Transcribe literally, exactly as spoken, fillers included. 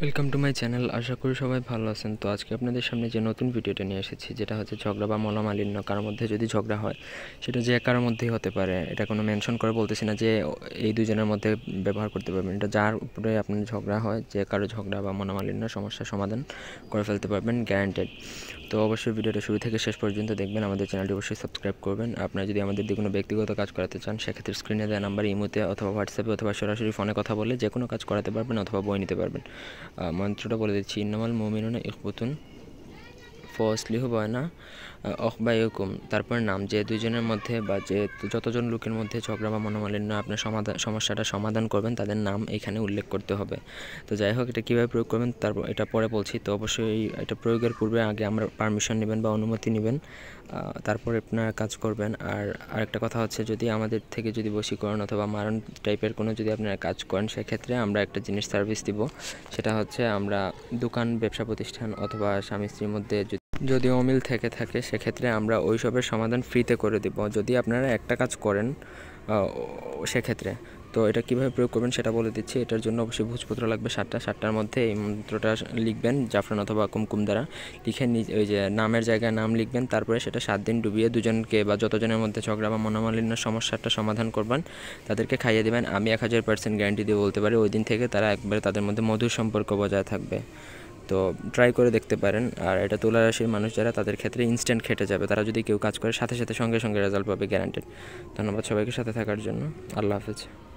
Welcome to my channel. আশা করি সবাই ভালো আছেন। তো আজকে আপনাদের সামনে যে নতুন ভিডিওটা নিয়ে এসেছি, যেটা হচ্ছে ঝগড়া বা মনোমালিন্য। কারোর মধ্যে যদি ঝগড়া হয়, সেটা যে কারোর মধ্যেই হতে পারে, এটা কোনো মেনশন করে বলতেছি না যে এই দুজনের মধ্যে ব্যবহার করতে পারবেন। এটা যার উপরে আপনার ঝগড়া হয়, যে কারো ঝগড়া বা মনোমালিন্য সমস্যার সমাধান করে ফেলতে পারবেন, গ্যারান্টেড। তো অবশ্যই ভিডিওটা শুরু থেকে শেষ পর্যন্ত দেখবেন। আমাদের চ্যানেলটি অবশ্যই সাবস্ক্রাইব করবেন। আপনারা যদি আমাদের দিয়ে কোনো ব্যক্তিগত কাজ করাতে চান, সেক্ষেত্রে স্ক্রিনে দেওয়া নাম্বার ইমোতে অথবা হোয়াটসঅ্যাপে অথবা সরাসরি ফোনে কথা বলে যে কোনো কাজ করাতে পারবেন অথবা বই নিতে পারবেন। মন্ত্রটা বলে দিচ্ছি, ইন্নামাল মুমিনুনা ইখওয়াতুন ফাসলিহু বাইনা আখওয়াইকুম। তারপর নাম, যে দুইজনের মধ্যে বা যে যতজন লোকের মধ্যে ঝগড়া বা মনোমালিন্য আপনার সমাধান সমস্যাটা সমাধান করবেন, তাদের নাম এখানে উল্লেখ করতে হবে। তো যাই হোক, এটা কীভাবে প্রয়োগ করবেন তারপর এটা পরে বলছি। তো অবশ্যই এটা প্রয়োগের পূর্বে আগে আমরা পারমিশন নেবেন বা অনুমতি নেবেন, তারপরে আপনারা কাজ করবেন। আর আরেকটা কথা হচ্ছে, যদি আমাদের থেকে যদি বশীকরণ অথবা মারণ টাইপের কোনো যদি আপনারা কাজ করেন, সেক্ষেত্রে আমরা একটা জিনিস সার্ভিস দিব। সেটা হচ্ছে, আমরা দোকান, ব্যবসা প্রতিষ্ঠান অথবা স্বামী স্ত্রীর মধ্যে যদি অমিল থেকে থাকে, সেক্ষেত্রে আমরা ওই সবের সমাধান ফ্রিতে করে দেব যদি আপনারা একটা কাজ করেন সেক্ষেত্রে। তো এটা কীভাবে প্রয়োগ করবেন সেটা বলে দিচ্ছি। এটার জন্য অবশ্যই ভোজপত্র লাগবে সাতটা। সাতটার মধ্যে এই মন্ত্রটা লিখবেন জাফরান অথবা কুমকুম দ্বারা। লিখে ওই যে নামের জায়গায় নাম লিখবেন, তারপরে সেটা সাত দিন ডুবিয়ে দুজনকে বা যতজনের মধ্যে ঝগড়া বা মনোমালিন্য সমস্যাটা সমাধান করবেন, তাদেরকে খাইয়ে দেবেন। আমি এক হাজার পার্সেন্ট গ্যারান্টি দিয়ে বলতে পারি, ওই দিন থেকে তারা একবারে তাদের মধ্যে মধুর সম্পর্ক বজায় থাকবে। তো ট্রাই করে দেখতে পারেন। আর এটা তুলা রাশির মানুষ যারা, তাদের ক্ষেত্রে ইনস্ট্যান্ট খেটে যাবে। তারা যদি কেউ কাজ করে, সাথে সাথে সঙ্গে সঙ্গে রেজাল্ট পাবে, গ্যারান্টেড। ধন্যবাদ সবাইকে সাথে থাকার জন্য। আল্লাহ হাফেজ।